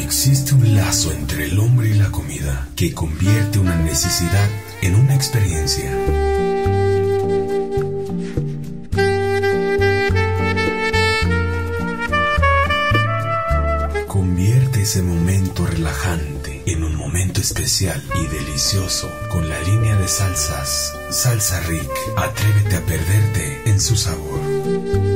Existe un lazo entre el hombre y la comida que convierte una necesidad en una experiencia. Convierte ese momento relajante en un momento especial y delicioso con la línea de salsas Salsa Rick. Atrévete a perderte en su sabor.